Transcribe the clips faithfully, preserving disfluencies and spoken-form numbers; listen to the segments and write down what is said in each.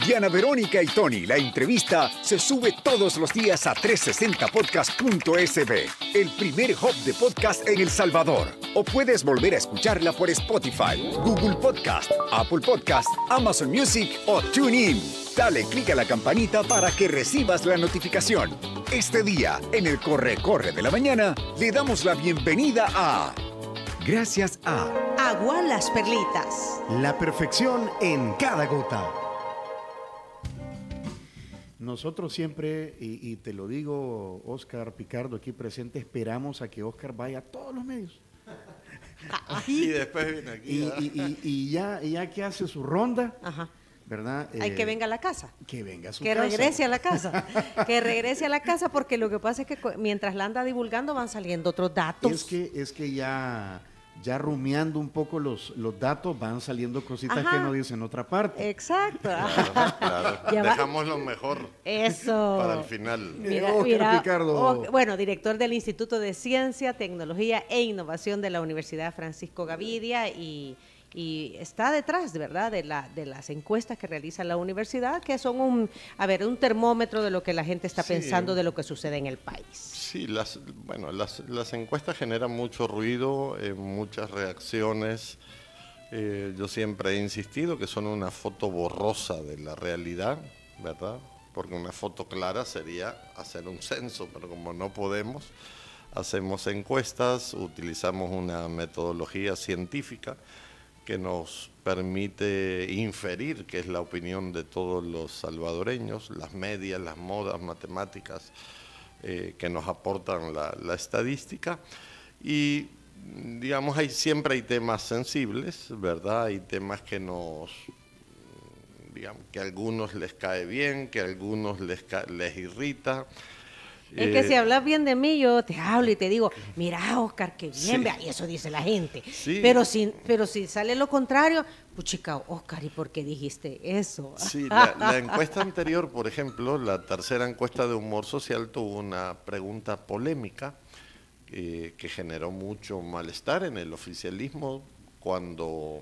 Diana Verónica y Tony, la entrevista, se sube todos los días a trescientos sesenta podcast punto es be, el primer hub de podcast en El Salvador. O puedes volver a escucharla por Spotify, Google Podcast, Apple Podcast, Amazon Music o TuneIn. Dale clic a la campanita para que recibas la notificación. Este día, en el Corre Corre de la Mañana, le damos la bienvenida a... Gracias a... Agua Las Perlitas. La perfección en cada gota. Nosotros siempre, y, y te lo digo, Oscar Picardo, aquí presente, esperamos a que Oscar vaya a todos los medios. Y después viene aquí. Y, y, y, y ya, y ya que hace su ronda, Ajá. ¿verdad? Hay Eh, que venga a la casa. Que venga a su Que casa. regrese a la casa. Que regrese a la casa porque lo que pasa es que cu- mientras la anda divulgando van saliendo otros datos. Es que, es que ya, ya rumiando un poco los, los datos, van saliendo cositas Ajá. que no dicen otra parte. Exacto. Claro, claro. Ya va. Dejamos lo mejor Eso. para el final. Mira, Oscar mira, Picardo. o- bueno, director del Instituto de Ciencia, Tecnología e Innovación de la Universidad Francisco Gavidia y, y está detrás, ¿verdad?, de, la, de las encuestas que realiza la universidad, que son un, a ver, un termómetro de lo que la gente está Sí. pensando de lo que sucede en el país. Sí, las, bueno, las, las encuestas generan mucho ruido, eh, muchas reacciones. Eh, yo siempre he insistido que son una foto borrosa de la realidad, ¿verdad? Porque una foto clara sería hacer un censo, pero como no podemos, hacemos encuestas, utilizamos una metodología científica que nos permite inferir qué es la opinión de todos los salvadoreños, las medias, las modas, matemáticas, eh, que nos aportan la, la estadística. Y, digamos, hay, siempre hay temas sensibles, ¿verdad? Hay temas que nos, digamos, que a algunos les cae bien, que a algunos les, ca- les irrita. Es que Eh, si hablas bien de mí, yo te hablo y te digo, mira, Oscar, qué bien, Sí. vea, y eso dice la gente. Sí. Pero si, pero si sale lo contrario, puchica, Oscar, ¿y por qué dijiste eso? Sí, la, la encuesta anterior, por ejemplo, la tercera encuesta de humor social tuvo una pregunta polémica eh, que generó mucho malestar en el oficialismo cuando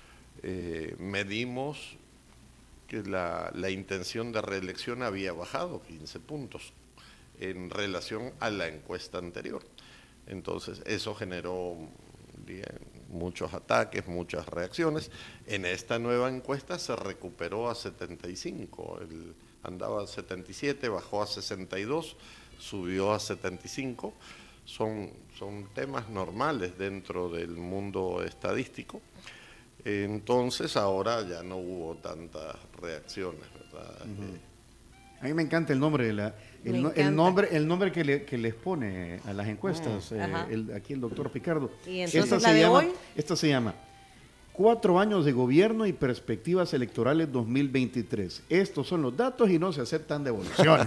eh, medimos que la, la intención de reelección había bajado quince puntos en relación a la encuesta anterior. Entonces, eso generó bien, muchos ataques, muchas reacciones. En esta nueva encuesta se recuperó a setenta y cinco, el, andaba a setenta y siete, bajó a sesenta y dos, subió a setenta y cinco. Son, son temas normales dentro del mundo estadístico. Entonces, ahora ya no hubo tantas reacciones, ¿verdad? Uh-huh. A mí me encanta el nombre de la, el, Me no- el encanta. nombre, el nombre que, le- que les pone a las encuestas, Mm, eh, ajá. el- aquí el doctor Picardo. Y entonces Esta la se de llama, hoy. esta se llama Cuatro años de gobierno y perspectivas electorales dos mil veintitrés. Estos son los datos y no se aceptan devoluciones.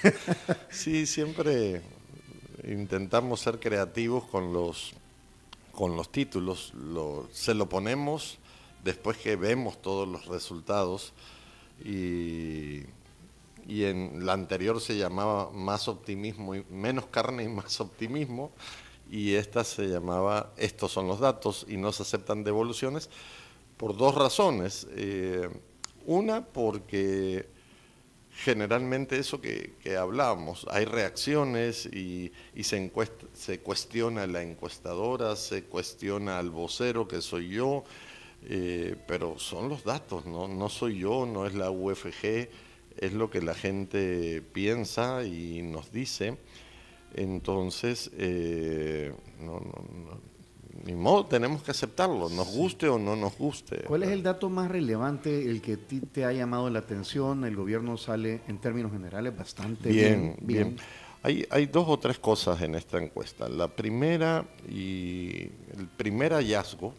Sí, siempre intentamos ser creativos con los, con los títulos. Lo, se lo ponemos después que vemos todos los resultados y, y en la anterior se llamaba Más optimismo y menos carne y más optimismo, y esta se llamaba Estos son los datos y no se aceptan devoluciones, por dos razones. Eh, una, porque generalmente eso que, que hablábamos, hay reacciones y, y se, encuesta, se cuestiona a la encuestadora, se cuestiona al vocero, que soy yo, eh, pero son los datos, ¿no? No soy yo, no es la U F G, es lo que la gente piensa y nos dice. Entonces, eh, no, no, no, ni modo, tenemos que aceptarlo, nos guste o no nos guste. ¿Cuál es el dato más relevante, el que a ti te ha llamado la atención? El gobierno sale, en términos generales, bastante bien. Bien, bien. Hay, hay dos o tres cosas en esta encuesta. La primera y el primer hallazgo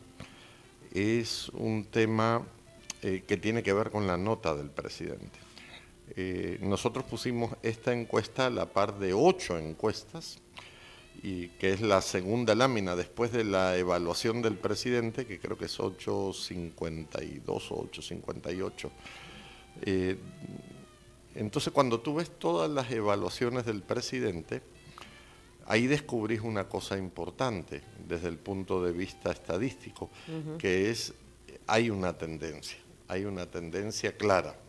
es un tema eh, que tiene que ver con la nota del presidente. Eh, nosotros pusimos esta encuesta a la par de ocho encuestas, y que es la segunda lámina después de la evaluación del presidente, que creo que es ocho cincuenta y dos o ocho cincuenta y ocho. Eh, entonces, cuando tú ves todas las evaluaciones del presidente, ahí descubrís una cosa importante desde el punto de vista estadístico, uh-huh. que es, hay una tendencia, hay una tendencia clara.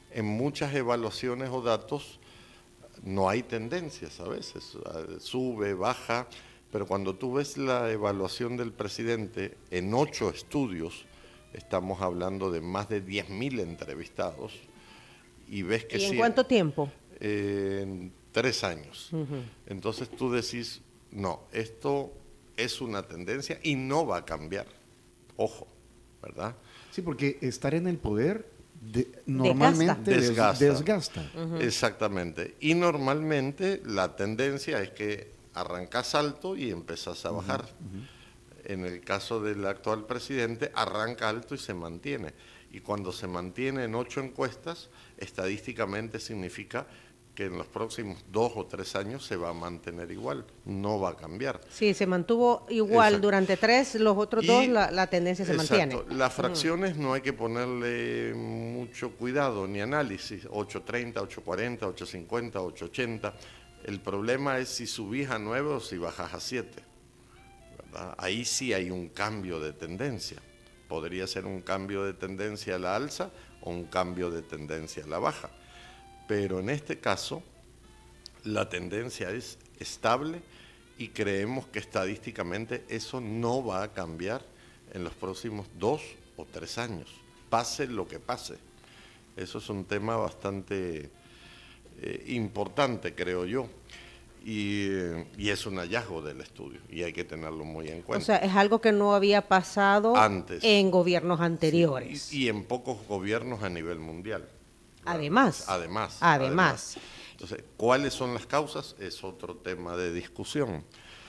en muchas evaluaciones o datos no hay tendencias a veces, sube, baja, pero cuando tú ves la evaluación del presidente en ocho estudios, estamos hablando de más de diez mil entrevistados, y ves que ¿Y en sí, cuánto tiempo? Eh, en tres años. Uh-huh. Entonces tú decís, no, esto es una tendencia y no va a cambiar. Ojo, ¿verdad? Sí, porque estar en el poder de, normalmente desgasta. Des, desgasta. Uh-huh. Exactamente. Y normalmente la tendencia es que arrancas alto y empezás a bajar. Uh-huh. Uh-huh. En el caso del actual presidente, arranca alto y se mantiene. Y cuando se mantiene en ocho encuestas, estadísticamente significa que en los próximos dos o tres años se va a mantener igual, no va a cambiar. Sí, se mantuvo igual. Exacto. Durante tres, los otros y, dos la, la tendencia se exacto. mantiene. Las fracciones mm. no hay que ponerle mucho cuidado ni análisis, ocho treinta, ocho cuarenta, ocho cincuenta, ocho ochenta. El problema es si subís a nueve o si bajas a siete. ¿Verdad? Ahí sí hay un cambio de tendencia. Podría ser un cambio de tendencia a la alza o un cambio de tendencia a la baja. Pero en este caso, la tendencia es estable y creemos que estadísticamente eso no va a cambiar en los próximos dos o tres años, pase lo que pase. Eso es un tema bastante eh, importante, creo yo. Y, y es un hallazgo del estudio y hay que tenerlo muy en cuenta. O sea, es algo que no había pasado antes, en gobiernos anteriores. Sí, y, y en pocos gobiernos a nivel mundial. Además. Además. Además. Además. Entonces, ¿cuáles son las causas? Es otro tema de discusión.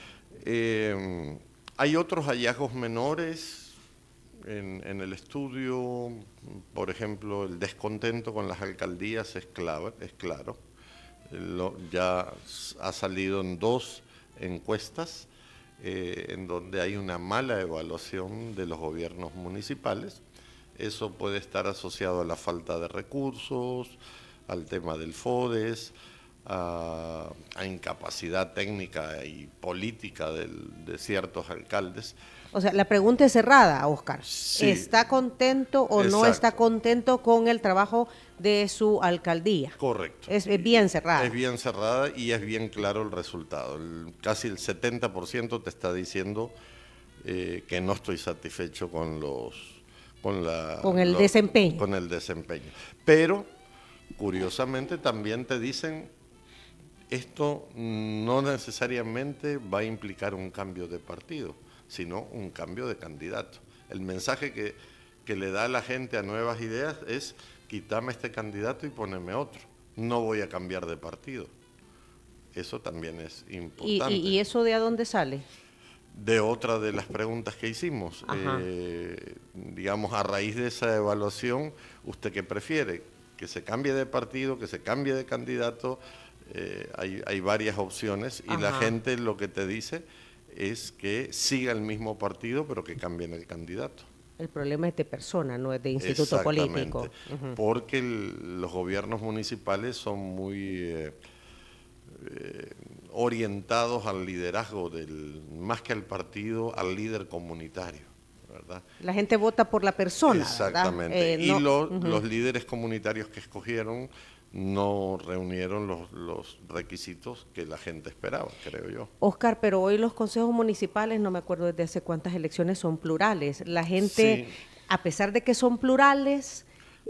Eh, hay otros hallazgos menores en, en el estudio, por ejemplo, el descontento con las alcaldías es clave, es claro. Lo, ya ha salido en dos encuestas eh, en donde hay una mala evaluación de los gobiernos municipales. Eso puede estar asociado a la falta de recursos, al tema del FODES, a, a incapacidad técnica y política del, de ciertos alcaldes. O sea, la pregunta es cerrada, Óscar. Sí. ¿Está contento o Exacto. no está contento con el trabajo de su alcaldía? Correcto. Es, es bien cerrada. Es bien cerrada y es bien claro el resultado. El, casi el setenta por ciento te está diciendo eh, que no estoy satisfecho con los... Con, la, con el los, desempeño. Con el desempeño. Pero, curiosamente, también te dicen, esto no necesariamente va a implicar un cambio de partido, sino un cambio de candidato. El mensaje que, que le da la gente a Nuevas Ideas es, quítame este candidato y poneme otro. No voy a cambiar de partido. Eso también es importante. ¿Y, y, y eso de a dónde sale? De otra de las preguntas que hicimos. Eh, digamos, a raíz de esa evaluación, ¿usted qué prefiere? ¿Que se cambie de partido, que se cambie de candidato? Eh, hay, hay varias opciones y Ajá. la gente lo que te dice es que siga el mismo partido, pero que cambien el candidato. El problema es de persona, no es de instituto político. Uh-huh. Porque el, los gobiernos municipales son muy eh, eh, orientados al liderazgo, del más que al partido, al líder comunitario, ¿verdad? La gente vota por la persona, exactamente. Eh, y no, lo, uh-huh. los líderes comunitarios que escogieron no reunieron los, los requisitos que la gente esperaba, creo yo. Óscar, pero hoy los consejos municipales, no me acuerdo desde hace cuántas elecciones, son plurales. La gente, sí. a pesar de que son plurales,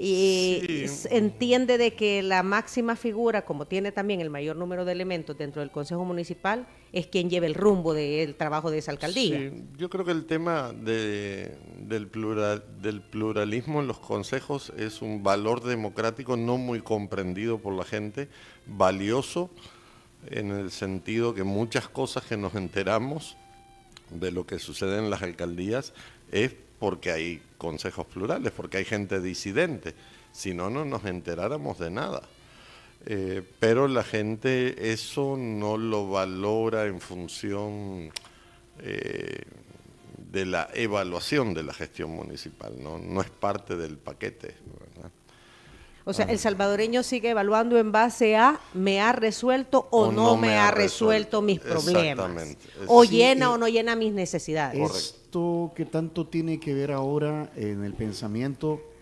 y sí. entiende de que la máxima figura, como tiene también el mayor número de elementos dentro del Consejo Municipal, es quien lleva el rumbo del trabajo de esa alcaldía. Sí, yo creo que el tema de, del, plural, del pluralismo en los consejos es un valor democrático no muy comprendido por la gente, valioso en el sentido que muchas cosas que nos enteramos de lo que sucede en las alcaldías es porque hay consejos plurales, porque hay gente disidente, si no, no nos enteráramos de nada. Eh, pero la gente eso no lo valora en función eh, de la evaluación de la gestión municipal, no, no es parte del paquete, ¿verdad? O sea, el salvadoreño sigue evaluando en base a me ha resuelto o, o no, no me, me ha resuelto, resuelto mis problemas. O sí, llena y, o no llena mis necesidades. Esto que tanto tiene que ver ahora en el pensamiento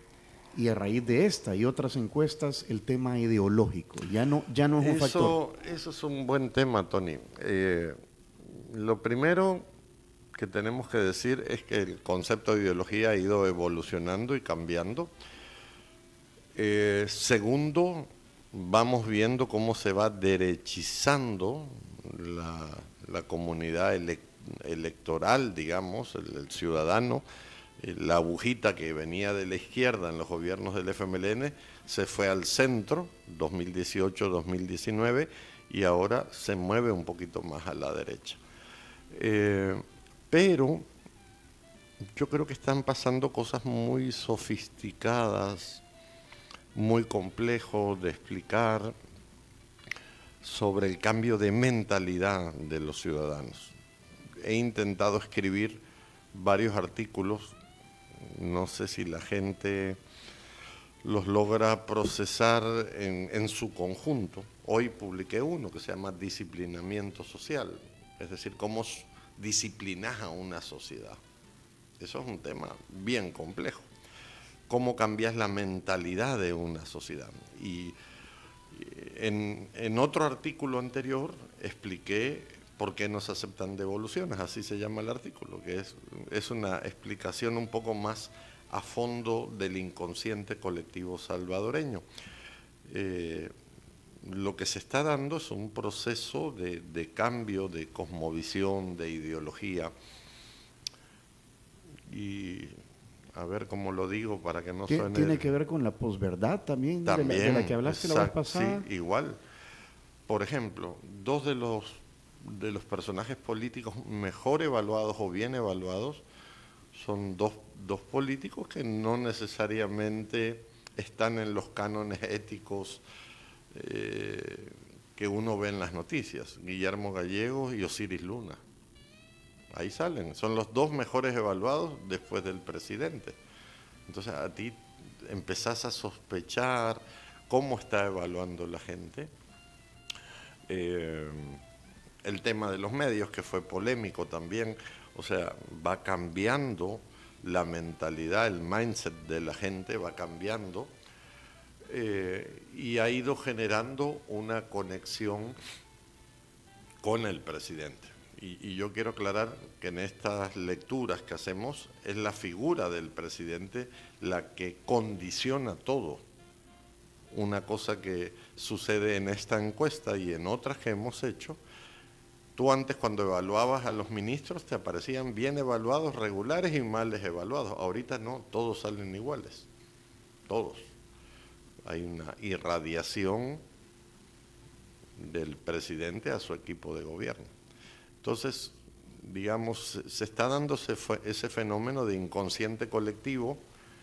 y a raíz de esta y otras encuestas el tema ideológico ya no, ya no es un eso, factor. Eso es un buen tema, Tony. Eh, lo primero que tenemos que decir es que el concepto de ideología ha ido evolucionando y cambiando. Eh, segundo, vamos viendo cómo se va derechizando la, la comunidad ele electoral, digamos, el, el ciudadano. Eh, la agujita que venía de la izquierda en los gobiernos del F M L N se fue al centro, dos mil dieciocho dos mil diecinueve, y ahora se mueve un poquito más a la derecha. Eh, pero yo creo que están pasando cosas muy sofisticadas, muy complejo de explicar sobre el cambio de mentalidad de los ciudadanos. He intentado escribir varios artículos, no sé si la gente los logra procesar en, en su conjunto. Hoy publiqué uno que se llama Disciplinamiento Social, es decir, cómo disciplinas a una sociedad. Eso es un tema bien complejo. Cómo cambias la mentalidad de una sociedad. Y en, en otro artículo anterior expliqué por qué no se aceptan devoluciones, así se llama el artículo, que es, es una explicación un poco más a fondo del inconsciente colectivo salvadoreño. Eh, lo que se está dando es un proceso de, de cambio de cosmovisión, de ideología, y a ver cómo lo digo para que no suene... ¿Tiene que ver con la posverdad también, también de, la, de la que hablaste exacto, la vez pasada? Sí, igual. Por ejemplo, dos de los, de los personajes políticos mejor evaluados o bien evaluados son dos, dos políticos que no necesariamente están en los cánones éticos eh, que uno ve en las noticias, Guillermo Gallegos y Osiris Luna. Ahí salen, son los dos mejores evaluados después del presidente. Entonces a ti empezás a sospechar cómo está evaluando la gente. Eh, el tema de los medios, que fue polémico también, o sea, va cambiando la mentalidad, el mindset de la gente va cambiando, eh, y ha ido generando una conexión con el presidente. Y, y yo quiero aclarar que en estas lecturas que hacemos es la figura del presidente la que condiciona todo. Una cosa que sucede en esta encuesta y en otras que hemos hecho, tú antes cuando evaluabas a los ministros te aparecían bien evaluados, regulares y males evaluados. Ahorita no, todos salen iguales, todos. Hay una irradiación del presidente a su equipo de gobierno. Entonces, digamos, se está dando ese fenómeno de inconsciente colectivo.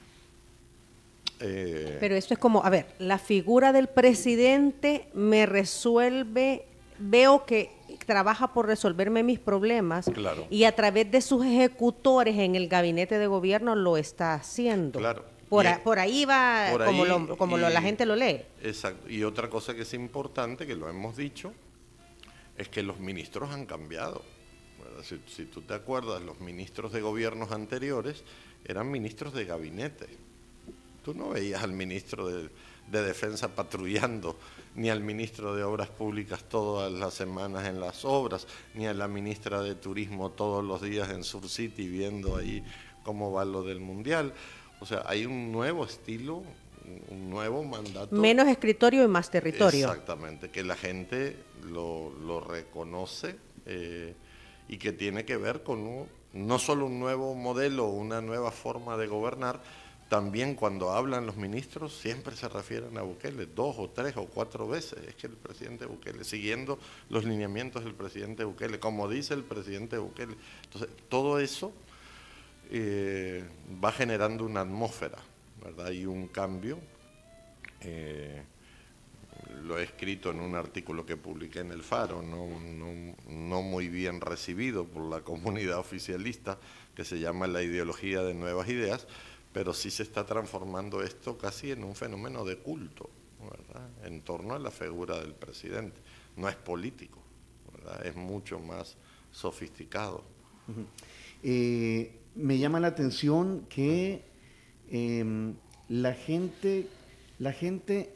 Eh, Pero esto es como, a ver, la figura del presidente me resuelve, veo que trabaja por resolverme mis problemas, claro. Y a través de sus ejecutores en el gabinete de gobierno lo está haciendo. Claro. Por, y, a, por ahí va, por como, ahí, lo, como y, lo, la gente lo lee. Exacto. Y otra cosa que es importante, que lo hemos dicho, es que los ministros han cambiado. Si, si tú te acuerdas, los ministros de gobiernos anteriores eran ministros de gabinete. Tú no veías al ministro de, de Defensa patrullando, ni al ministro de Obras Públicas todas las semanas en las obras, ni a la ministra de Turismo todos los días en Sur City viendo ahí cómo va lo del Mundial. O sea, hay un nuevo estilo, un nuevo mandato. Menos escritorio y más territorio. Exactamente, que la gente lo, lo reconoce eh, y que tiene que ver con un, no solo un nuevo modelo, una nueva forma de gobernar. También cuando hablan los ministros siempre se refieren a Bukele, dos o tres o cuatro veces. Es que el presidente Bukele, siguiendo los lineamientos del presidente Bukele, como dice el presidente Bukele. Entonces, todo eso eh, va generando una atmósfera, ¿verdad? Y un cambio. Eh, lo he escrito en un artículo que publiqué en El Faro, no, no, no muy bien recibido por la comunidad oficialista, que se llama La ideología de nuevas ideas, pero sí se está transformando esto casi en un fenómeno de culto, ¿verdad? En torno a la figura del presidente. No es político, ¿verdad? Es mucho más sofisticado. Uh-huh. eh, me llama la atención que eh, la gente, la gente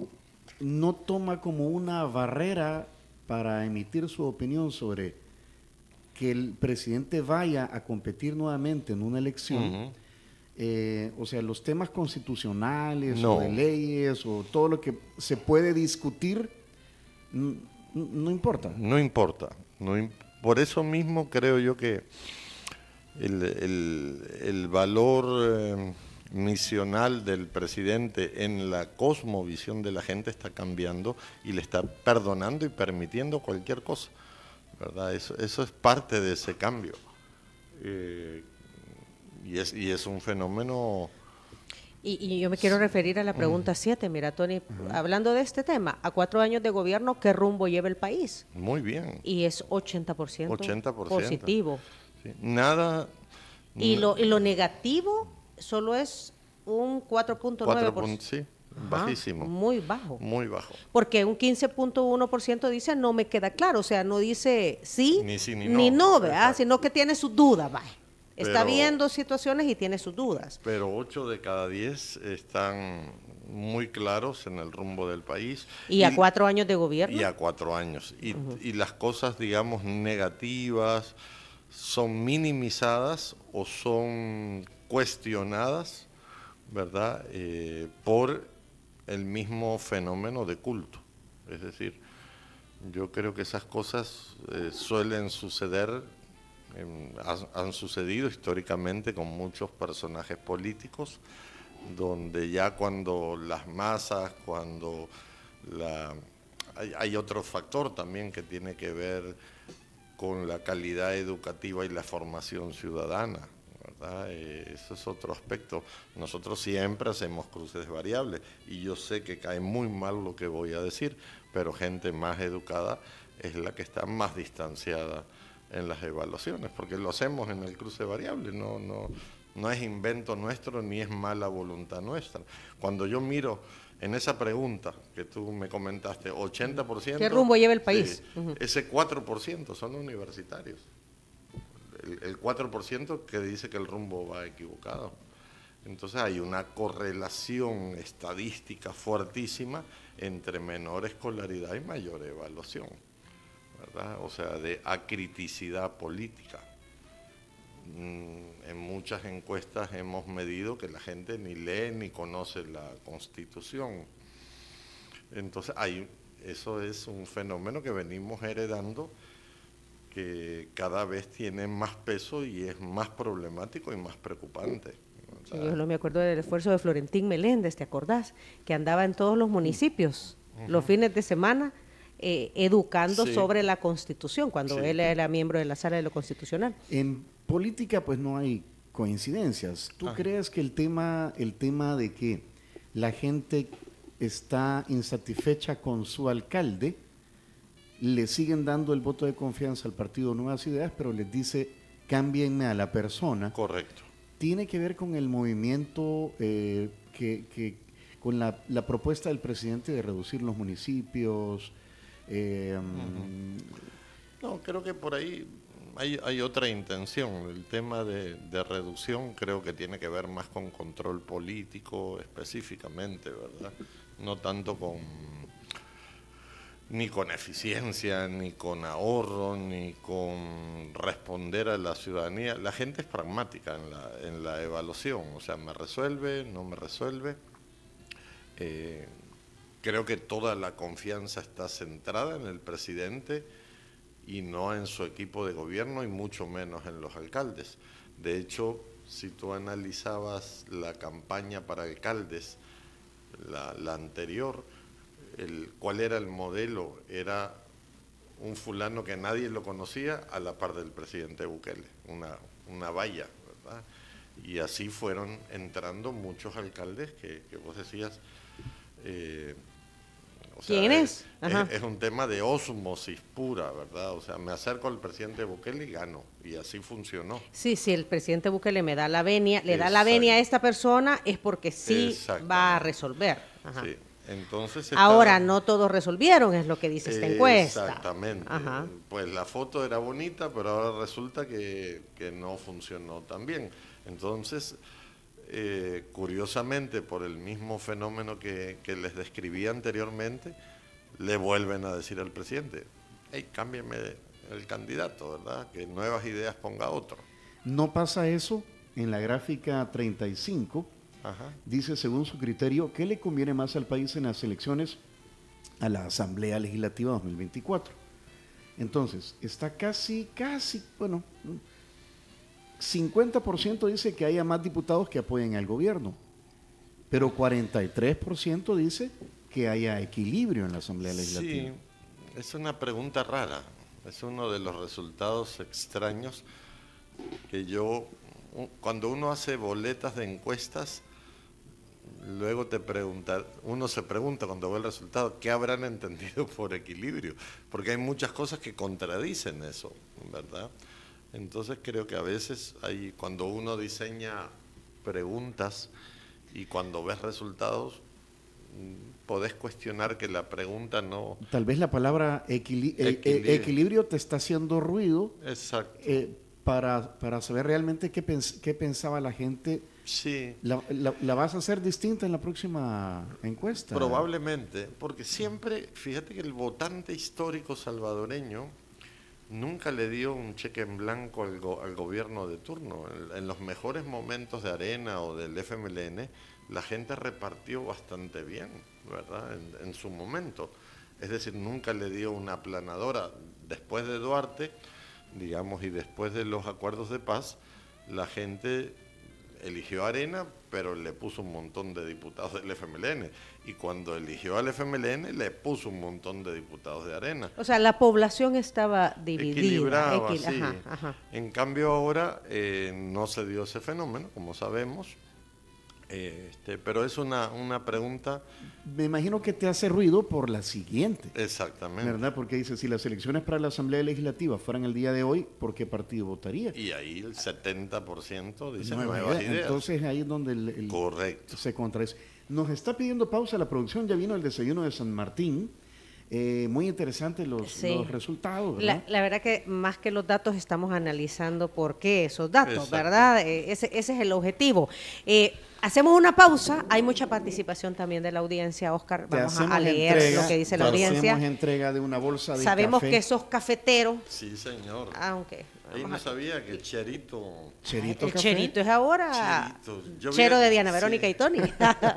no toma como una barrera para emitir su opinión sobre que el presidente vaya a competir nuevamente en una elección. Uh-huh. eh, o sea, los temas constitucionales no. o de leyes o todo lo que se puede discutir, n- no importa. No importa. No imp- por eso mismo creo yo que el, el, el valor eh, misional del presidente en la cosmovisión de la gente está cambiando y le está perdonando y permitiendo cualquier cosa, ¿verdad? Eso, eso es parte de ese cambio. Eh, y, es, y es un fenómeno... Y, y yo me quiero referir a la pregunta siete, mira, Tony, uh-huh. hablando de este tema, a cuatro años de gobierno, ¿qué rumbo lleva el país? Muy bien. Y es ochenta por ciento, ochenta por ciento. Positivo. Sí. Nada... Y lo, y lo negativo solo es un cuatro punto nueve por ciento. Sí, bajísimo. Muy bajo. Muy bajo. Porque un quince punto uno por ciento dice no me queda claro, o sea, no dice sí ni, sí, ni, ni no, no, ¿verdad? Sino que tiene sus dudas, vaya. Está viendo situaciones y tiene sus dudas. Pero ocho de cada diez están muy claros en el rumbo del país. ¿Y, y a cuatro años de gobierno? Y a cuatro años. Y, uh-huh. y las cosas, digamos, negativas son minimizadas o son cuestionadas, ¿verdad? Eh, por el mismo fenómeno de culto. Es decir, yo creo que esas cosas eh, suelen suceder, eh, han, han sucedido históricamente con muchos personajes políticos, donde ya cuando las masas, cuando la... Hay, hay otro factor también que tiene que ver con la calidad educativa y la formación ciudadana, ¿verdad? Eh, eso es otro aspecto. Nosotros siempre hacemos cruces de variables y yo sé que cae muy mal lo que voy a decir, pero gente más educada es la que está más distanciada en las evaluaciones, porque lo hacemos en el cruce de variables, no, no, no es invento nuestro ni es mala voluntad nuestra. Cuando yo miro en esa pregunta que tú me comentaste, ochenta por ciento... ¿Qué rumbo lleva el país? Sí, uh-huh. Ese cuatro por ciento son universitarios. El, el cuatro por ciento que dice que el rumbo va equivocado. Entonces hay una correlación estadística fuertísima entre menor escolaridad y mayor evaluación, ¿verdad? O sea, de acriticidad política. En muchas encuestas hemos medido que la gente ni lee ni conoce la Constitución. Entonces, hay, eso es un fenómeno que venimos heredando, que cada vez tiene más peso y es más problemático y más preocupante. O sea, sí, yo no me acuerdo del esfuerzo de Florentín Meléndez, ¿te acordás? Que andaba en todos los municipios, uh-huh. los fines de semana, eh, educando sí. sobre la Constitución, cuando sí. él era miembro de la Sala de lo Constitucional. En política pues no hay coincidencias. ¿Tú Ajá. crees que el tema, el tema de que la gente está insatisfecha con su alcalde, le siguen dando el voto de confianza al partido Nuevas Ideas, pero les dice cámbienme a la persona? Correcto. ¿Tiene que ver con el movimiento, eh, que, que con la, la propuesta del presidente de reducir los municipios? Eh, uh-huh. No, creo que por ahí Hay, hay otra intención. El tema de, de reducción creo que tiene que ver más con control político específicamente, ¿verdad? No tanto con ni con eficiencia, ni con ahorro, ni con responder a la ciudadanía. La gente es pragmática en la, en la evaluación, o sea, me resuelve, no me resuelve. Eh, creo que toda la confianza está centrada en el presidente y no en su equipo de gobierno y mucho menos en los alcaldes. De hecho, si tú analizabas la campaña para alcaldes, la, la anterior, el, ¿cuál era el modelo? Era un fulano que nadie lo conocía a la par del presidente Bukele, una, una valla, ¿verdad? Y así fueron entrando muchos alcaldes que, que vos decías... Eh, O sea, ¿quién es? Es, es? Es un tema de ósmosis pura, ¿verdad? O sea, me acerco al presidente Bukele y gano, y así funcionó. Sí, si el presidente Bukele me da la venia, le da la venia a esta persona, es porque sí va a resolver. Ajá. Sí. Entonces ahora está... no todos resolvieron, es lo que dice esta encuesta. Exactamente. Ajá. Pues la foto era bonita, pero ahora resulta que, que no funcionó tan bien. Entonces, eh, curiosamente, por el mismo fenómeno que, que les describí anteriormente, le vuelven a decir al presidente, hey, cámbiame el candidato, ¿verdad? Que nuevas ideas ponga otro. No pasa eso en la gráfica treinta y cinco. Ajá. Dice, según su criterio, ¿qué le conviene más al país en las elecciones a la Asamblea Legislativa dos mil veinticuatro? Entonces, está casi, casi, bueno, cincuenta por ciento dice que haya más diputados que apoyen al gobierno, pero cuarenta y tres por ciento dice que haya equilibrio en la Asamblea Legislativa. Sí, es una pregunta rara, es uno de los resultados extraños que yo, cuando uno hace boletas de encuestas, luego te pregunta, uno se pregunta cuando ve el resultado, ¿qué habrán entendido por equilibrio? Porque hay muchas cosas que contradicen eso, ¿verdad? Entonces creo que a veces hay, cuando uno diseña preguntas y cuando ves resultados, podés cuestionar que la pregunta no... Tal vez la palabra equili equilibrio. equilibrio te está haciendo ruido. Exacto. Eh, para, para saber realmente qué, pens qué pensaba la gente. Sí. La, la, ¿La vas a hacer distinta en la próxima encuesta? Probablemente, porque siempre, fíjate que el votante histórico salvadoreño nunca le dio un cheque en blanco al, go al gobierno de turno. En, en los mejores momentos de Arena o del F M L N, la gente repartió bastante bien, ¿verdad? En, en su momento. Es decir, nunca le dio una aplanadora. Después de Duarte, digamos, y después de los acuerdos de paz, la gente eligió a Arena, pero le puso un montón de diputados del F M L N. Y cuando eligió al F M L N, le puso un montón de diputados de Arena. O sea, la población estaba dividida. Equilibrada, Equil sí. Ajá, ajá. En cambio ahora eh, no se dio ese fenómeno, como sabemos. Este, pero es una, una pregunta... Me imagino que te hace ruido por la siguiente. Exactamente. ¿Verdad? Porque dice, si las elecciones para la Asamblea Legislativa fueran el día de hoy, ¿por qué partido votaría? Y ahí el setenta por ciento dice Nueva nuevas idea. ideas. Entonces ahí es donde el, el Correcto. se contradice. Nos está pidiendo pausa la producción, ya vino el desayuno de San Martín. Eh, muy interesantes los, sí. los resultados, ¿verdad? La, la verdad que más que los datos estamos analizando por qué esos datos, Exacto. ¿verdad? Eh, ese, ese es el objetivo. Eh, hacemos una pausa, hay mucha participación también de la audiencia, Oscar, vamos a leer entrega, lo que dice la audiencia. Hacemos entrega de una bolsa de Sabemos café. que sos cafetero. Sí, señor. Aunque... Ahí no sabía que el Cherito... Cherito el café. Cherito es ahora Cherito. Chero vi, de Diana Verónica sí. y Tony.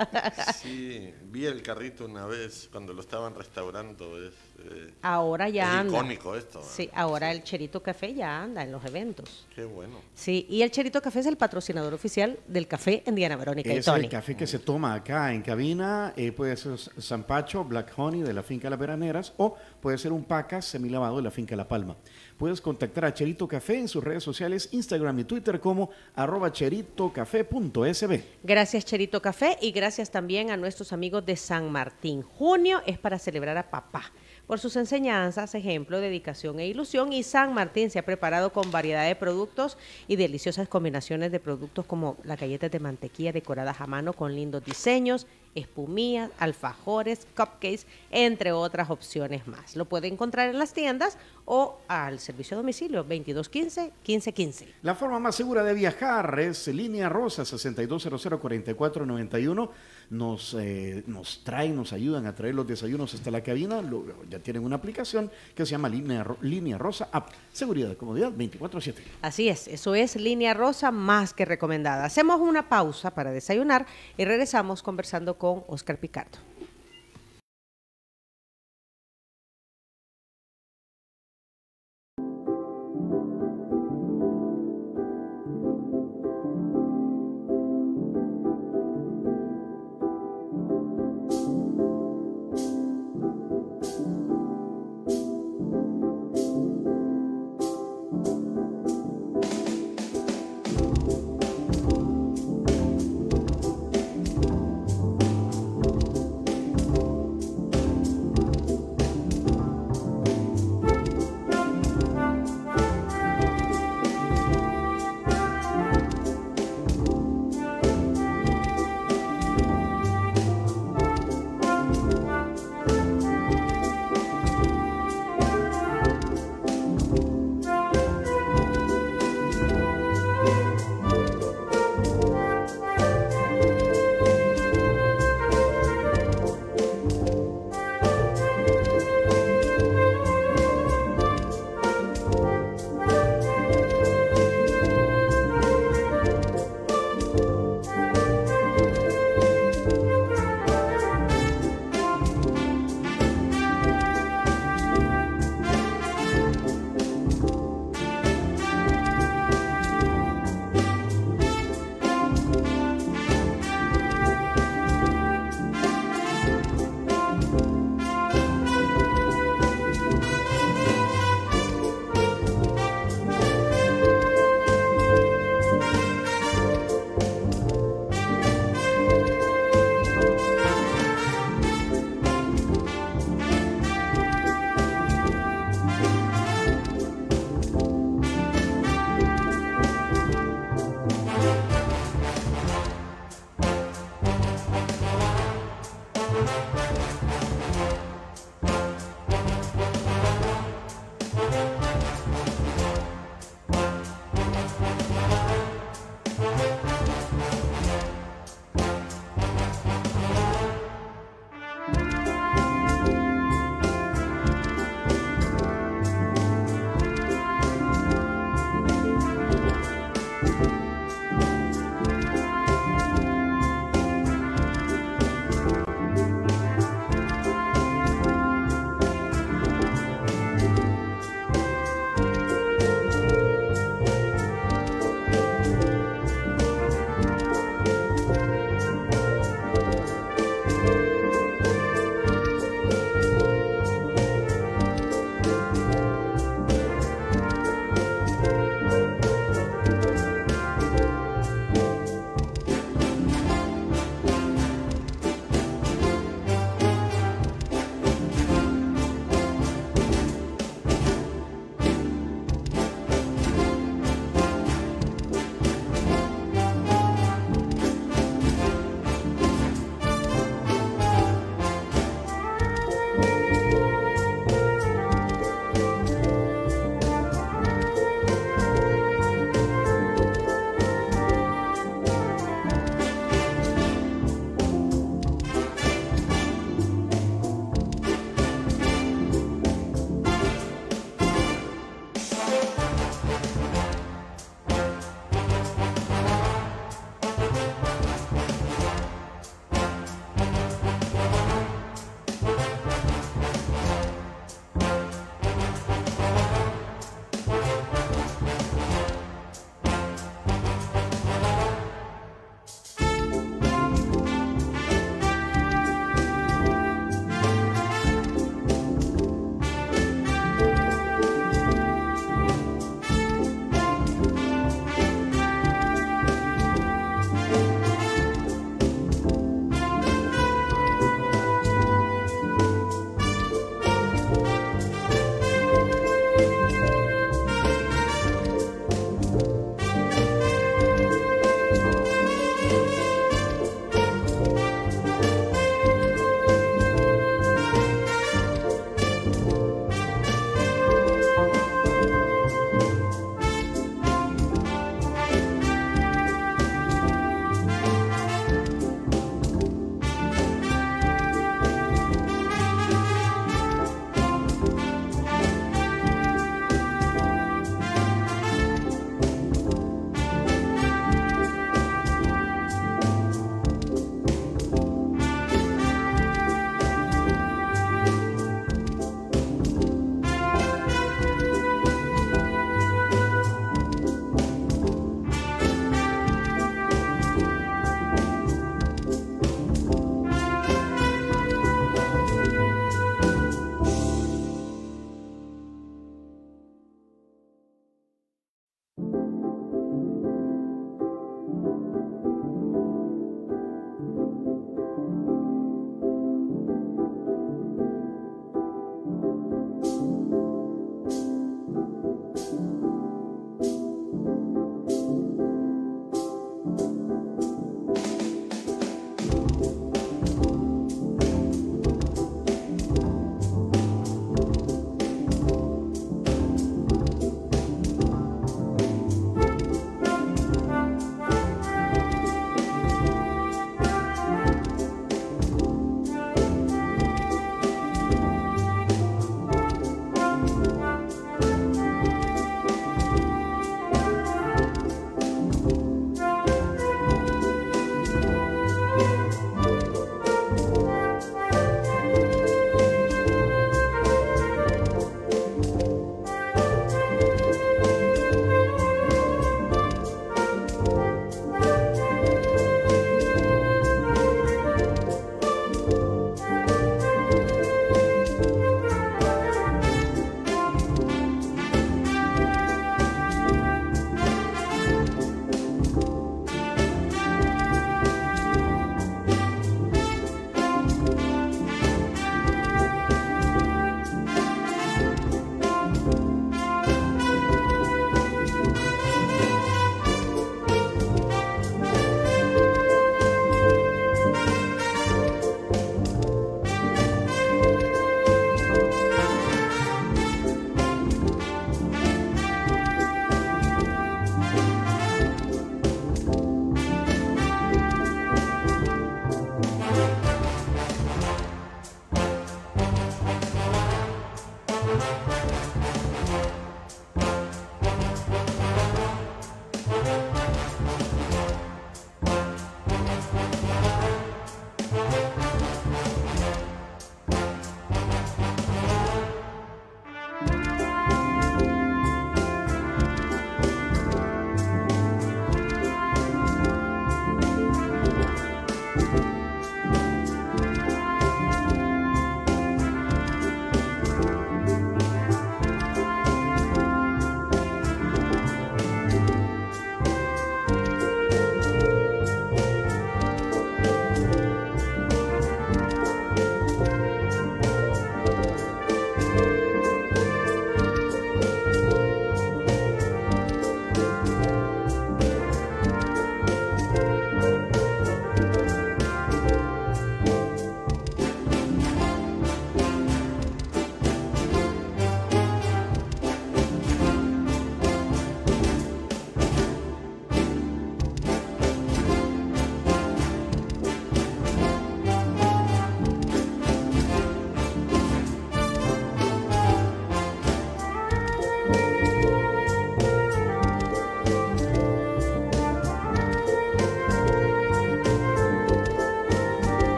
Sí, vi el carrito una vez cuando lo estaban restaurando. Es, eh, ahora ya es anda. icónico esto. Sí, ahora sí. El Cherito Café ya anda en los eventos. Qué bueno. Sí, y el Cherito Café es el patrocinador oficial del café en Diana Verónica es y Tony. Es el café que se toma acá en cabina, eh, puede ser Zampacho, Black Honey de la finca Las Veraneras o puede ser un Pacas semilavado de la finca La Palma. Puedes contactar a Cherito Café en sus redes sociales, Instagram y Twitter como arroba cheritocafé punto s b. Gracias Cherito Café y gracias también a nuestros amigos de San Martín. Junio es para celebrar a papá por sus enseñanzas, ejemplo, dedicación e ilusión, y San Martín se ha preparado con variedad de productos y deliciosas combinaciones de productos como las galletas de mantequilla decoradas a mano con lindos diseños, espumillas, alfajores, cupcakes, entre otras opciones más. Lo puede encontrar en las tiendas o al servicio a domicilio veintidós quince, quince quince. La forma más segura de viajar es Línea Rosa sesenta y dos cero cero, cuarenta y cuatro noventa y uno. Nos, eh, nos traen, nos ayudan a traer los desayunos hasta la cabina. Lo, ya tienen una aplicación que se llama Línea, Línea Rosa App. Seguridad y comodidad veinticuatro siete. Así es, eso es Línea Rosa más que recomendada. Hacemos una pausa para desayunar y regresamos conversando con Oscar Picardo.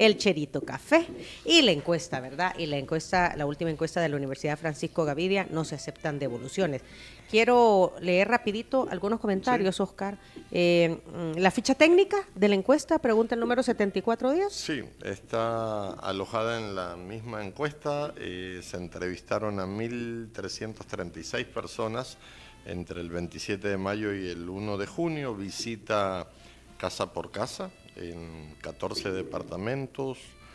el Cherito Café. Y la encuesta, ¿verdad? Y la encuesta, la última encuesta de la Universidad Francisco Gavidia, no se aceptan devoluciones. Quiero leer rapidito algunos comentarios, sí. Oscar. Eh, la ficha técnica de la encuesta, pregunta el número setenta y cuatro diez. Sí, está alojada en la misma encuesta. Eh, se entrevistaron a mil trescientas treinta y seis personas entre el veintisiete de mayo y el uno de junio. Visita casa por casa en catorce departamentos,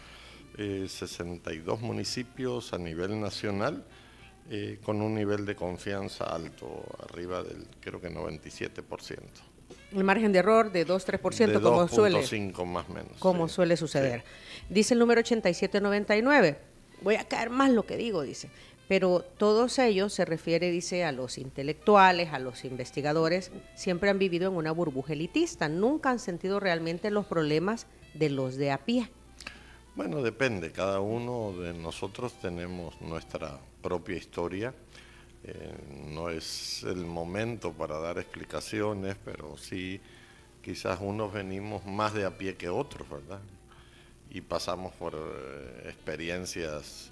eh, sesenta y dos municipios a nivel nacional. Eh, con un nivel de confianza alto, arriba del, creo que noventa y siete por ciento. El margen de error de dos a tres por ciento, de como suele, cinco más o menos. Como sí. suele suceder. Sí. Dice el número ochenta y siete noventa y nueve. Voy a caer más lo que digo, dice. Pero todos ellos se refiere, dice, a los intelectuales, a los investigadores, siempre han vivido en una burbuja elitista, nunca han sentido realmente los problemas de los de a pie. Bueno, depende, cada uno de nosotros tenemos nuestra propia historia, eh, no es el momento para dar explicaciones, pero sí, quizás unos venimos más de a pie que otros, ¿verdad? Y pasamos por eh, experiencias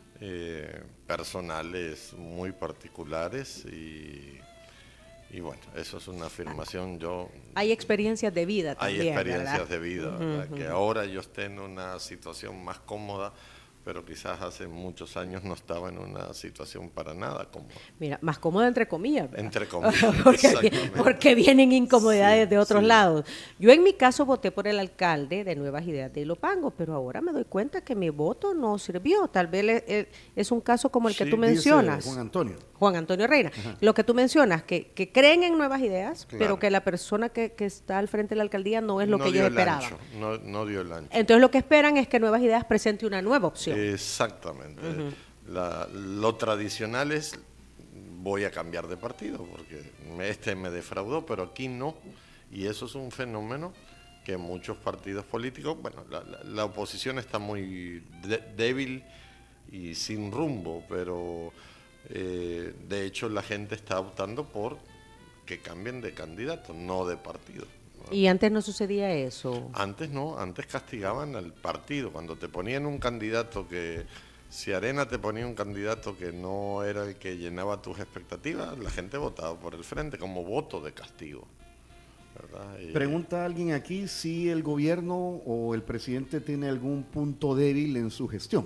eh, personales muy particulares y... Y bueno, eso es una afirmación, yo... Hay experiencias de vida también, Hay experiencias ¿verdad? de vida, Uh-huh, ¿verdad? uh-huh. Que ahora yo esté en una situación más cómoda, pero quizás hace muchos años no estaba en una situación para nada cómoda. Mira, más cómoda entre comillas, ¿verdad? Entre comillas, porque, exactamente. Porque vienen incomodidades Sí, de otros sí. lados. Yo en mi caso voté por el alcalde de Nuevas Ideas de Ilopango, pero ahora me doy cuenta que mi voto no sirvió. Tal vez es, es, es un caso como el que Sí, tú mencionas. dice Juan Antonio. Juan Antonio Reina. Ajá. Lo que tú mencionas, que, que creen en nuevas ideas, Claro. pero que la persona que, que está al frente de la alcaldía no es lo no que dio ellos el esperaban. ancho, no, no dio el ancho. Entonces lo que esperan es que Nuevas Ideas presente una nueva opción. Exactamente. Uh-huh. La, lo tradicional es, voy a cambiar de partido, porque este me defraudó, pero aquí no. Y eso es un fenómeno que muchos partidos políticos, bueno, la, la, la oposición está muy de, débil y sin rumbo, pero eh, de hecho la gente está optando por que cambien de candidato, no de partido. Y antes no sucedía eso. Antes no, antes castigaban al partido. Cuando te ponían un candidato que, si Arena te ponía un candidato que no era el que llenaba tus expectativas, la gente votaba por el frente como voto de castigo, ¿verdad? Y Pregunta alguien aquí si el gobierno o el presidente tiene algún punto débil en su gestión.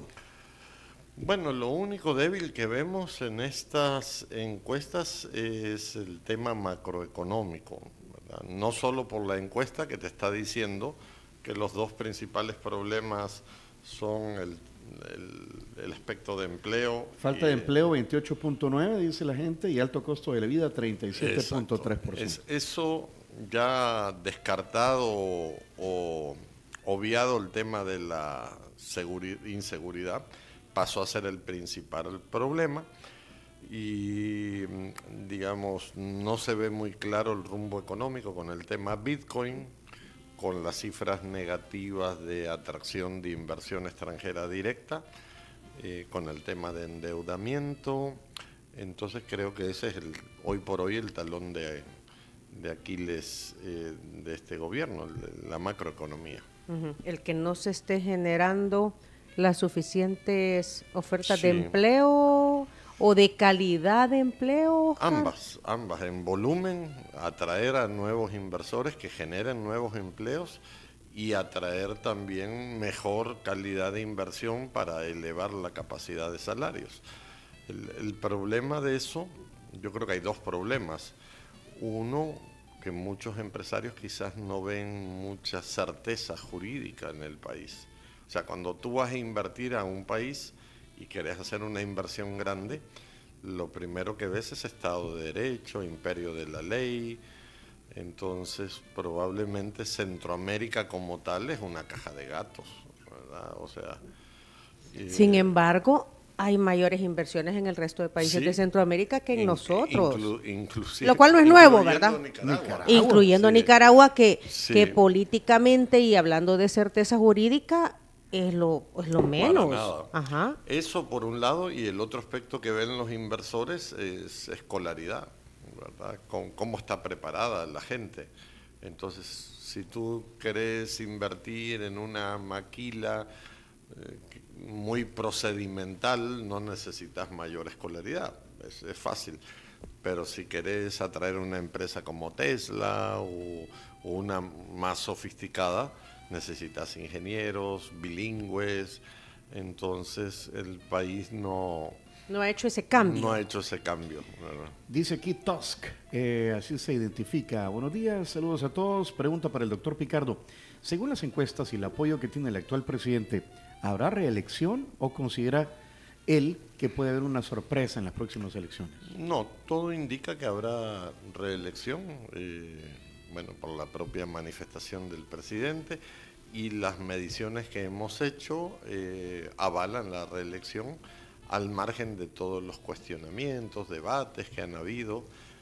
bueno, lo único débil que vemos en estas encuestas es el tema macroeconómico, ¿verdad? No solo por la encuesta que te está diciendo que los dos principales problemas son el, el, el aspecto de empleo. Falta y, de empleo veintiocho punto nueve, dice la gente, y alto costo de la vida treinta y siete punto tres por ciento. Es, eso ya descartado o, o obviado el tema de la seguri- inseguridad, pasó a ser el principal problema y, digamos, no se ve muy claro el rumbo económico con el tema Bitcoin, con las cifras negativas de atracción de inversión extranjera directa, eh, con el tema de endeudamiento. Entonces creo que ese es el, hoy por hoy el talón de, de Aquiles eh, de este gobierno, el, la macroeconomía. Uh-huh. El que no se esté generando las suficientes ofertas Sí. de empleo o de calidad de empleo, Oscar. Ambas, ambas, en volumen, atraer a nuevos inversores que generen nuevos empleos y atraer también mejor calidad de inversión para elevar la capacidad de salarios. El, el problema de eso, yo creo que hay dos problemas. Uno, que muchos empresarios quizás no ven mucha certeza jurídica en el país. O sea, cuando tú vas a invertir a un país y querés hacer una inversión grande, lo primero que ves es Estado de Derecho, imperio de la ley. Entonces, probablemente Centroamérica como tal es una caja de gatos, ¿verdad? O sea... Eh, Sin embargo, hay mayores inversiones en el resto de países sí, de Centroamérica que en in- nosotros. inclu- inclusive- Lo cual no es nuevo, incluyendo ¿verdad? Nicaragua. Nicaragua. Incluyendo Sí. Nicaragua, que, Sí. que políticamente y hablando de certeza jurídica es lo, es lo menos. nada. Ajá. Eso por un lado, y el otro aspecto que ven los inversores es escolaridad, ¿verdad? Con, cómo está preparada la gente. Entonces, si tú querés invertir en una maquila eh, muy procedimental, no necesitas mayor escolaridad, es, es fácil. Pero si querés atraer una empresa como Tesla o, o una más sofisticada, necesitas ingenieros, bilingües. Entonces el país no... No ha hecho ese cambio. No ha hecho ese cambio, ¿verdad? Dice aquí Tusk, eh, así se identifica. Buenos días, saludos a todos. Pregunta para el doctor Picardo. Según las encuestas y el apoyo que tiene el actual presidente, ¿habrá reelección o considera él que puede haber una sorpresa en las próximas elecciones? No, todo indica que habrá reelección, eh, bueno, por la propia manifestación del presidente, y las mediciones que hemos hecho eh, avalan la reelección, al margen de todos los cuestionamientos, debates que han habido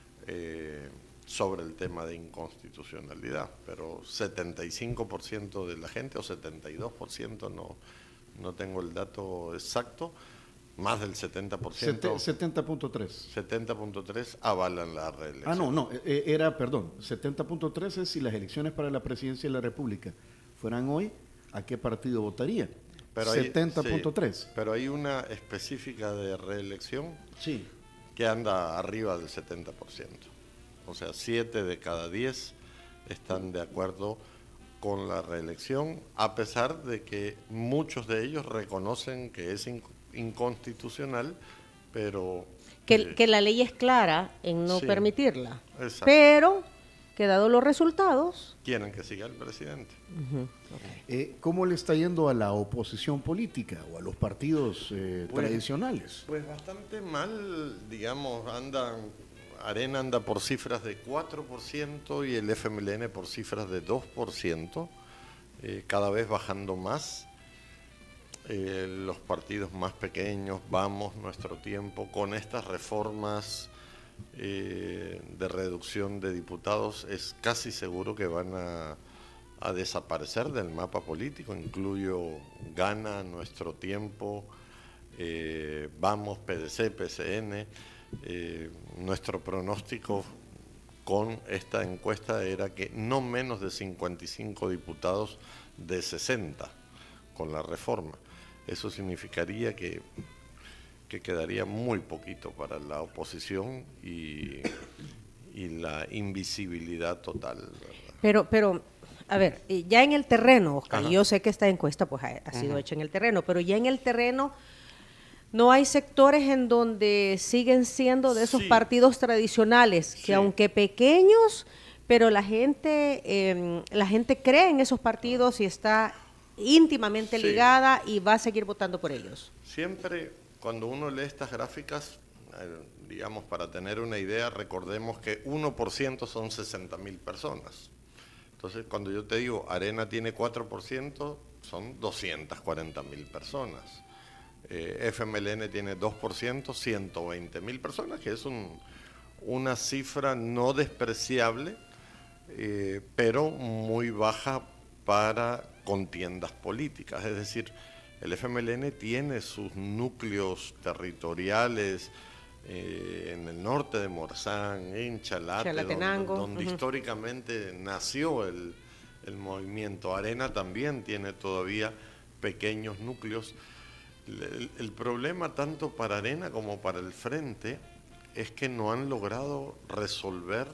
eh, sobre el tema de inconstitucionalidad. Pero setenta y cinco por ciento de la gente, o setenta y dos por ciento, no, no tengo el dato exacto, más del setenta por ciento. setenta punto tres. setenta punto tres avalan la reelección. Ah, no, no, eh, era, perdón, setenta punto tres es si las elecciones para la presidencia de la República fueran hoy, ¿a qué partido votaría? Pero hay, setenta punto tres. Sí, pero hay una específica de reelección Sí. que anda arriba del setenta por ciento. O sea, siete de cada diez están de acuerdo con la reelección, a pesar de que muchos de ellos reconocen que es inconstitucional, pero... Que, eh, que la ley es clara en no sí, permitirla. exacto. Pero que dado los resultados... Quieren que siga el presidente. Uh-huh, okay. Eh, ¿Cómo le está yendo a la oposición política o a los partidos eh, Pues- tradicionales? Pues bastante mal, digamos, andan, Arena anda por cifras de cuatro por ciento y el F M L N por cifras de dos por ciento, eh, cada vez bajando más. Eh, los partidos más pequeños, Vamos, Nuestro Tiempo, con estas reformas eh, de reducción de diputados, es casi seguro que van a, a desaparecer del mapa político. Incluyo Gana, Nuestro Tiempo, eh, Vamos, P D C, P C N. Eh, nuestro pronóstico con esta encuesta era que no menos de cincuenta y cinco diputados de sesenta con la reforma. Eso significaría que, que quedaría muy poquito para la oposición y, y la invisibilidad total, ¿verdad? Pero, pero, a ver, eh, ya en el terreno, Oscar, Ajá. y yo sé que esta encuesta pues ha, ha sido Ujú. hecha en el terreno, pero ya en el terreno no hay sectores en donde siguen siendo de esos Sí. partidos tradicionales, que Sí. aunque pequeños, pero la gente, eh, la gente cree en esos partidos y está íntimamente Sí. ligada y va a seguir votando por ellos. Siempre cuando uno lee estas gráficas, eh, digamos, para tener una idea, recordemos que uno por ciento son sesenta mil personas. Entonces, cuando yo te digo Arena tiene cuatro por ciento, son doscientas cuarenta mil personas. Eh, F M L N tiene dos por ciento, ciento veinte mil personas, que es un, una cifra no despreciable, eh, pero muy baja para contiendas políticas. Es decir, el F M L N tiene sus núcleos territoriales eh, en el norte de Morazán, en Chalate, Chalatenango, donde, donde ujú. históricamente nació el, el movimiento. Arena también tiene todavía pequeños núcleos. El, el problema tanto para Arena como para el Frente es que no han logrado resolver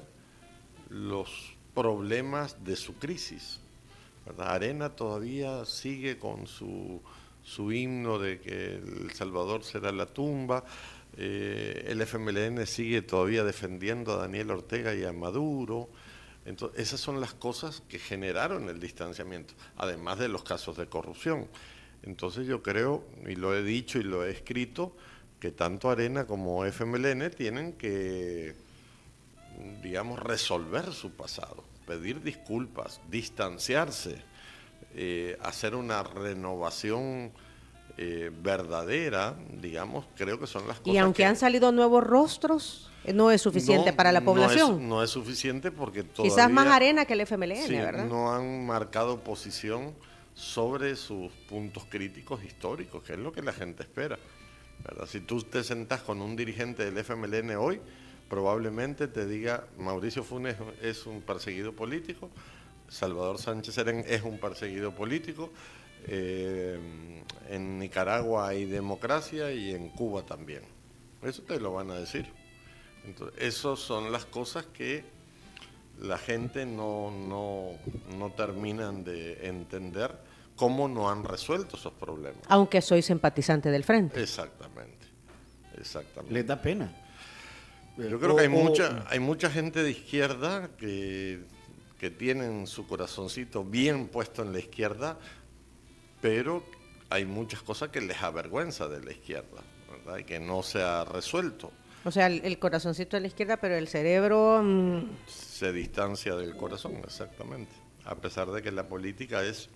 los problemas de su crisis, ¿verdad? Arena todavía sigue con su, su himno de que El Salvador será la tumba, eh, el F M L N sigue todavía defendiendo a Daniel Ortega y a Maduro. Entonces, esas son las cosas que generaron el distanciamiento, además de los casos de corrupción. Entonces yo creo, y lo he dicho y lo he escrito, que tanto Arena como F M L N tienen que, digamos, resolver su pasado, pedir disculpas, distanciarse, eh, hacer una renovación eh, verdadera, digamos, creo que son las cosas Y aunque que han salido nuevos rostros, eh, no es suficiente no- para la no es- población. No es, suficiente porque todavía... Quizás más Arena que el F M L N, Sí, ¿verdad? no han marcado posición sobre sus puntos críticos históricos, que es lo que la gente espera, ¿verdad? Si tú te sentás con un dirigente del F M L N hoy, probablemente te diga Mauricio Funes es un perseguido político, Salvador Sánchez Serén es un perseguido político, eh, en Nicaragua hay democracia y en Cuba también. Eso te lo van a decir. Entonces, esas son las cosas que la gente no, no, no terminan de entender cómo no han resuelto esos problemas. Aunque soy simpatizante del Frente. Exactamente, exactamente. Les da pena. Yo creo que hay mucha, hay mucha gente de izquierda que, que tienen su corazoncito bien puesto en la izquierda, pero hay muchas cosas que les avergüenza de la izquierda, ¿verdad? Y que no se ha resuelto. O sea, el, el corazoncito a la izquierda, pero el cerebro... Mmm... se distancia del corazón, exactamente. A pesar de que la política es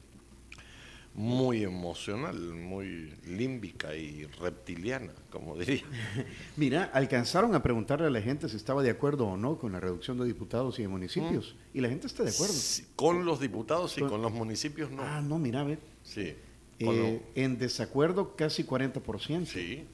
muy emocional, muy límbica y reptiliana, como diría. Mira, alcanzaron a preguntarle a la gente si estaba de acuerdo o no con la reducción de diputados y de municipios. ¿Mm? Y la gente está de acuerdo. Sí, con los diputados y con, con los municipios no. Ah, no, mira, ve. Sí. Eh, lo... En desacuerdo casi cuarenta por ciento. Sí.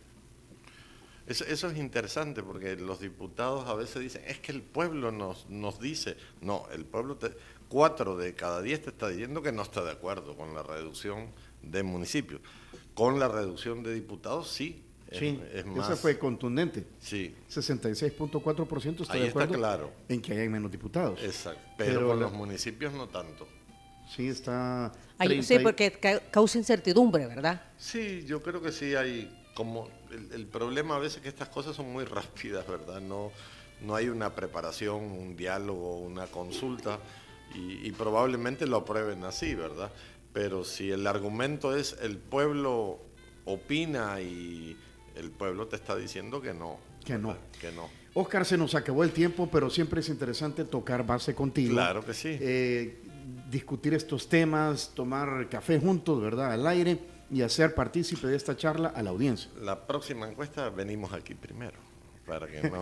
Eso, eso es interesante porque los diputados a veces dicen, es que el pueblo nos, nos dice, no, el pueblo, te, cuatro de cada diez te está diciendo que no está de acuerdo con la reducción de municipios. Con la reducción de diputados, sí. Sí, es, es más, esa fue contundente. Sí. sesenta y seis punto cuatro por ciento está Ahí de acuerdo está claro. en que hay menos diputados. Exacto, pero, pero con la... los municipios no tanto. Sí, está... treinta... Sí, porque ca causa incertidumbre, ¿verdad? Sí, yo creo que sí hay... como el, el problema a veces es que estas cosas son muy rápidas, ¿verdad? No, no hay una preparación, un diálogo, una consulta y, y probablemente lo aprueben así, ¿verdad? Pero si el argumento es el pueblo opina y el pueblo te está diciendo que no. Que no. Que no. Oscar, se nos acabó el tiempo, pero siempre es interesante tocar base contigo. Claro que sí. Eh, discutir estos temas, tomar café juntos, ¿verdad? Al aire. Y hacer partícipe de esta charla a la audiencia. La próxima encuesta venimos aquí primero, para que no...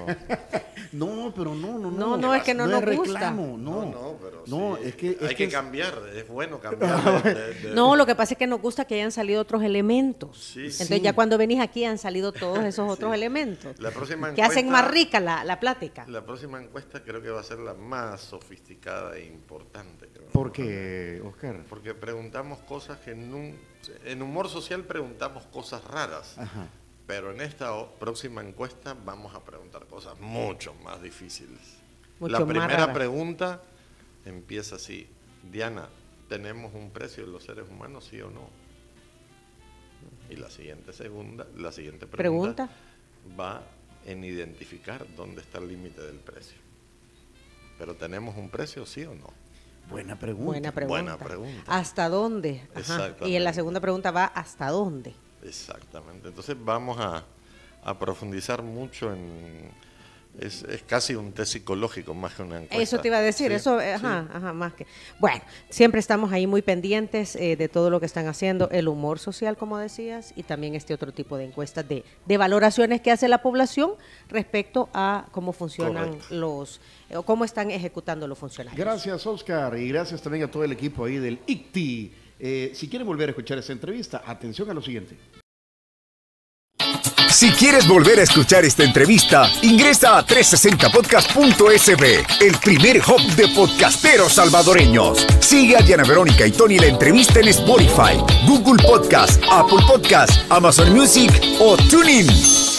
no, pero no, no, no. No, no, es que no, no nos gusta. Reclamo, no, no, no, pero no, sí, es que... Es hay que, que es... cambiar, es bueno cambiar. de, de, de... No, lo que pasa es que nos gusta que hayan salido otros elementos. Sí, Entonces sí. ya cuando venís aquí han salido todos esos otros sí. elementos. La próxima que encuesta, hacen más rica la, la plática. La próxima encuesta creo que va a ser la más sofisticada e importante. Creo. ¿Por qué, Oscar? Porque preguntamos cosas que en, un, en humor social preguntamos cosas raras. Ajá. Pero en esta próxima encuesta vamos a preguntar cosas mucho más difíciles. Mucho la más primera rara. pregunta empieza así. Diana, ¿tenemos un precio de los seres humanos, sí o no? Y la siguiente segunda, la siguiente pregunta, pregunta va en identificar dónde está el límite del precio. ¿Pero tenemos un precio, sí o no? Buena pregunta. Buena pregunta. Buena pregunta. ¿Hasta dónde? Ajá. Y en la segunda pregunta va ¿hasta dónde? Exactamente. Entonces vamos a, a profundizar mucho en... Es, es casi un test psicológico más que una encuesta. Eso te iba a decir, sí, eso, ajá, sí. ajá, más que... Bueno, siempre estamos ahí muy pendientes eh, de todo lo que están haciendo, el humor social, como decías, y también este otro tipo de encuestas de, de valoraciones que hace la población respecto a cómo funcionan Correcto. los, o cómo están ejecutando los funcionarios. Gracias, Oscar, y gracias también a todo el equipo ahí del I C T I. Eh, si quieren volver a escuchar esta entrevista, atención a lo siguiente. Si quieres volver a escuchar esta entrevista, ingresa a trescientos sesenta podcast punto s b, el primer hub de podcasteros salvadoreños. Sigue a Diana Verónica y Tony la entrevista en Spotify, Google Podcast, Apple Podcast, Amazon Music o TuneIn.